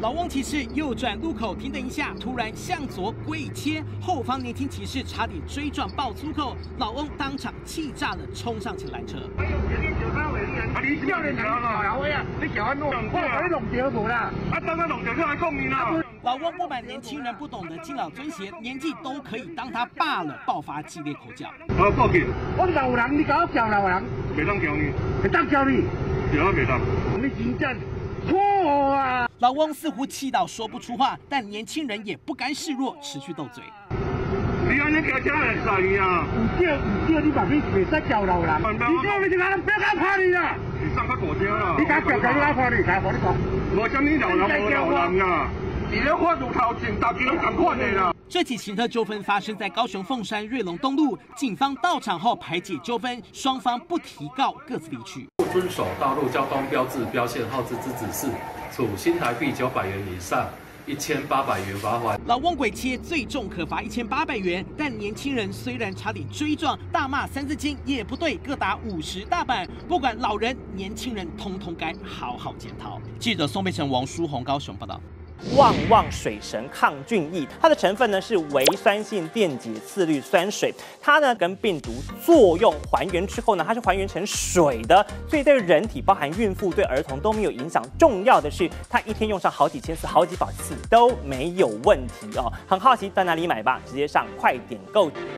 老翁骑士右转路口停等一下，突然向左鬼切，后方年轻骑士差点追撞爆粗口，老翁当场气炸了，冲上前拦车。 你叫你老威啊！你小安诺，我你弄掉无啦？啊，当然弄掉，来讲面啦。 老翁不满年轻人不懂得敬老尊贤，年纪都可以当他爸了，爆发激烈口角。 报警！我老人，你搞我叫老人，袂当叫你，会当叫你，对啊，袂当。你真正错啊！ 老翁似乎气到说不出话，但年轻人也不甘示弱，持续斗嘴。 你安尼骑车会使啊？唔少，你嘛袂使叫老人。你叫你这人不要敢拍你啦！你上个大车啦！你敢叫佢拉拍你？来，我你讲。我什么老人无老人啊？你咧看路头前，大家都咁看你啦。 这起行车纠纷发生在高雄凤山瑞隆东路，警方到场后排解纠纷，双方不提告，各自离去。 不遵守道路交通标志标线号志之指示，处新台币900元以上1800元罚款。 老翁鬼切最重可罚1800元，但年轻人虽然差点追撞，大骂三字经也不对，各打50大板。不管老人、年轻人，通通该好好检讨。记者宋佩成、王书宏高雄报道。 旺旺水神抗菌液，它的成分呢是微酸性电解次氯酸水，它呢跟病毒作用还原之后呢，它是还原成水的，所以对人体包含孕妇对儿童都没有影响。重要的是，它一天用上好几千次、好几百次都没有问题哦。很好奇在哪里买吧？直接上快点购。